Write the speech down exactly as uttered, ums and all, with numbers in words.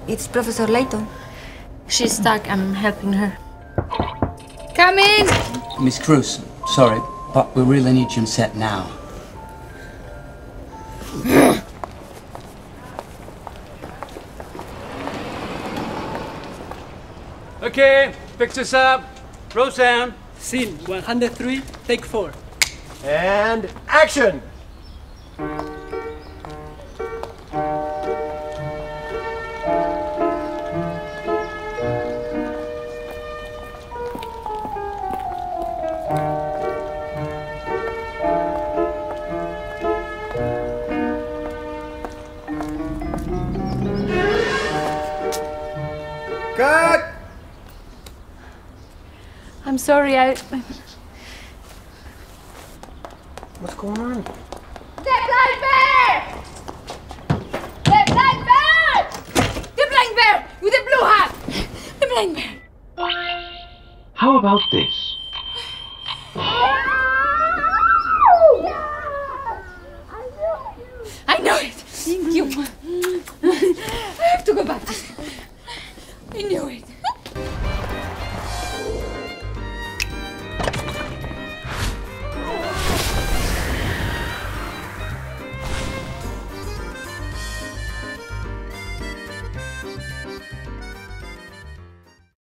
It's Professor Layton. She's stuck. I'm helping her. Come in! Miss Cruz, sorry, but we really need you on set now. Okay, fix this up. Roseanne. Scene one hundred three, take four. And action! Cut! I'm sorry, I... What's going on? The blind bear! The blind bear! The blind bear with the blue hat! The blind bear! How about this? I know it! Thank you. I have to go back. I knew it.